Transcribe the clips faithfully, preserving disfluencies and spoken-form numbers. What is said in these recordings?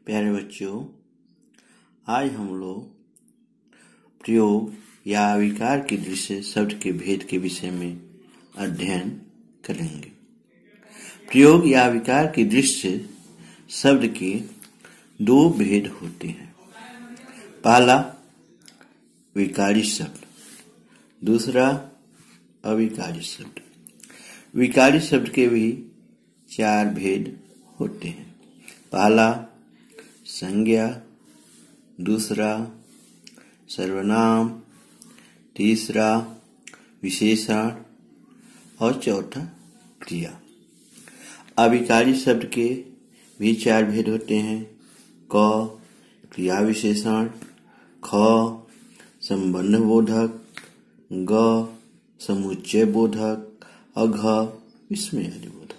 प्यारे बच्चों, आज हम लोग प्रयोग या विकार की दृष्टि से शब्द के भेद के विषय में अध्ययन करेंगे। प्रयोग या विकार की दृष्टि से शब्द के दो भेद होते हैं। पहला विकारी शब्द, दूसरा अविकारी शब्द। विकारी शब्द के भी चार भेद होते हैं। पहला संज्ञा, दूसरा सर्वनाम, तीसरा विशेषण और चौथा क्रिया। अविकारी शब्द के भी चार भेद होते हैं। क क्रिया विशेषण, ख संबंध बोधक, ग समुच्चय बोधक और घ विस्मय आदि बोधक।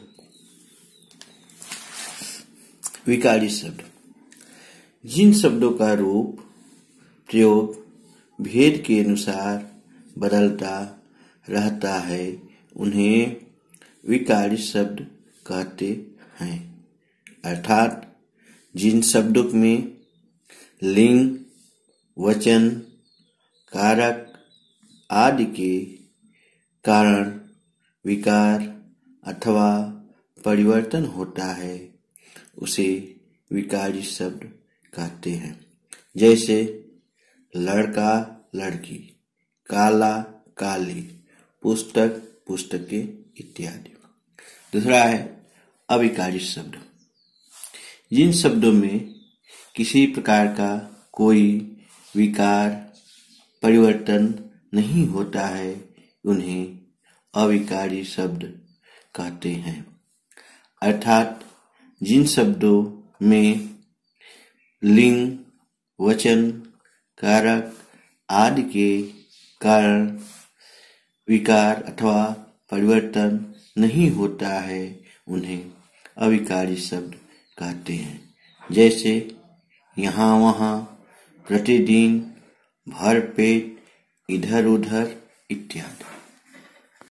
विकारी शब्द जिन शब्दों का रूप प्रयोग भेद के अनुसार बदलता रहता है उन्हें विकारी शब्द कहते हैं। अर्थात जिन शब्दों में लिंग, वचन, कारक आदि के कारण विकार अथवा परिवर्तन होता है उसे विकारी शब्द कहते हैं। जैसे लड़का लड़की, काला काली, पुस्तक पुस्तकें इत्यादि। दूसरा है अविकारी शब्द। जिन शब्दों में किसी प्रकार का कोई विकार परिवर्तन नहीं होता है उन्हें अविकारी शब्द कहते हैं। अर्थात जिन शब्दों में लिंग, वचन, कारक आदि के कारण विकार अथवा परिवर्तन नहीं होता है उन्हें अविकारी शब्द कहते हैं। जैसे यहाँ वहाँ, प्रतिदिन, भर पेट, इधर उधर इत्यादि।